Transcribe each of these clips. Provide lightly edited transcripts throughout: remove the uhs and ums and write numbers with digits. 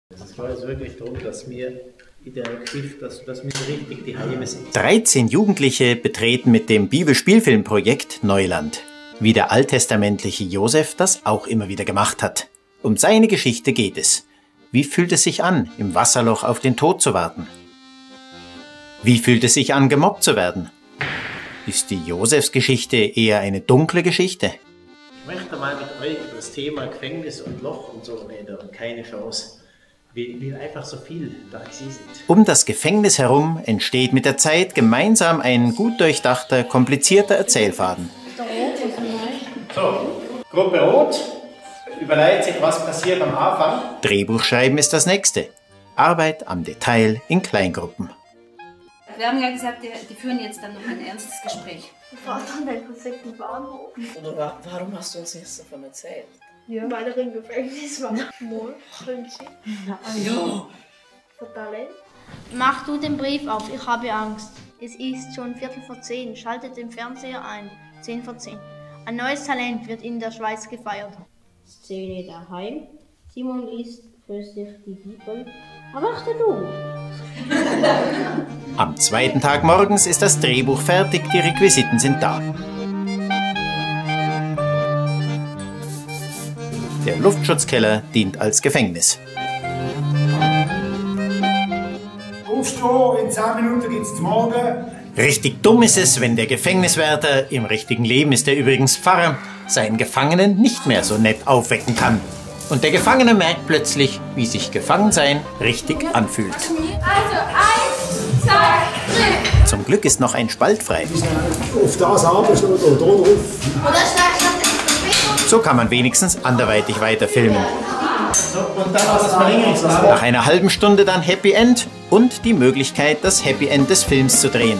Es war jetzt wirklich darum, dass wir in der Geschichte, dass wir richtig die Heime sind. 13 Jugendliche betreten mit dem Bibelspielfilmprojekt Neuland, wie der alttestamentliche Josef das auch immer wieder gemacht hat. Um seine Geschichte geht es. Wie fühlt es sich an, im Wasserloch auf den Tod zu warten? Wie fühlt es sich an, gemobbt zu werden? Ist die Josefsgeschichte eher eine dunkle Geschichte? Ich möchte mal mit euch über das Thema Gefängnis und Loch und so reden und keine Chance, weil einfach so viel da ist. Um das Gefängnis herum entsteht mit der Zeit gemeinsam ein gut durchdachter, komplizierter Erzählfaden. So, Gruppe Rot, überlegt sich, was passiert am Anfang. Drehbuchschreiben ist das nächste. Arbeit am Detail in Kleingruppen. Wir haben ja gesagt, die führen jetzt dann noch ein ernstes Gespräch. Wir fahren dann den perfekten Bahnhof. Oder warum hast du uns nichts davon erzählt? Ja. Weil er im Gefängnis war. Mal, können Sie? Ja. Von Talent. Mach du den Brief auf, ich habe Angst. Es ist schon 10:15, schaltet den Fernseher ein. 10:10. Ein neues Talent wird in der Schweiz gefeiert. Szene daheim. Simon liest für sich die Bibel. Aber achte du! Am zweiten Tag morgens ist das Drehbuch fertig, die Requisiten sind da. Der Luftschutzkeller dient als Gefängnis. Aufstehen, in 10 Minuten gibt's zum Morgen. Richtig dumm ist es, wenn der Gefängniswärter, im richtigen Leben ist er übrigens Pfarrer, seinen Gefangenen nicht mehr so nett aufwecken kann. Und der Gefangene merkt plötzlich, wie sich Gefangensein richtig anfühlt. Also 1, 2, 3. Zum Glück ist noch ein Spalt frei. Auf das Abend oder da drauf. So kann man wenigstens anderweitig weiterfilmen. So, und dann was das Verlängerungslager. Nach einer halben Stunde dann Happy End und die Möglichkeit, das Happy End des Films zu drehen.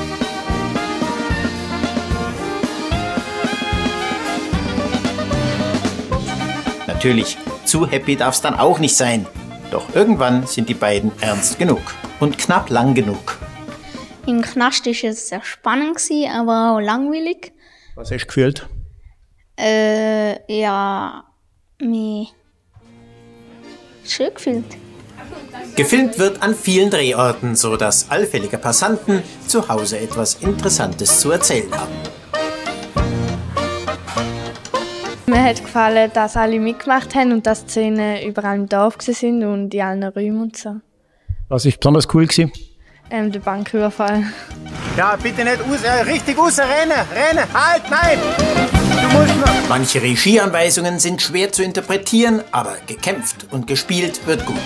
Natürlich, zu happy darf es dann auch nicht sein. Doch irgendwann sind die beiden ernst genug und knapp lang genug. Im Knast war es sehr spannend, aber auch langweilig. Was hast du gefühlt? Ja, mich schön gefühlt. Gefilmt wird an vielen Drehorten, sodass allfällige Passanten zu Hause etwas Interessantes zu erzählen haben. Mir hat gefallen, dass alle mitgemacht haben und dass die Szenen überall im Dorf sind und in allen Räumen und so. Was war besonders cool? Der Banküberfall. Ja, bitte nicht richtig rausrennen! Rennen! Halt, nein! Du musst noch. Manche Regieanweisungen sind schwer zu interpretieren, aber gekämpft und gespielt wird gut.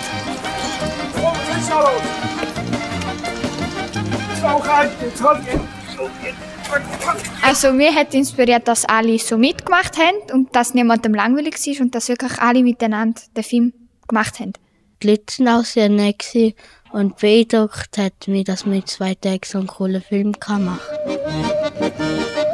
Also mir hat inspiriert, dass alle so mitgemacht haben und dass niemandem langweilig war und dass wirklich alle miteinander den Film gemacht haben. Die Leute waren auch sehr nett und beeindruckt hat mich, dass wir in 2 Tagen so einen coolen Film machen kann.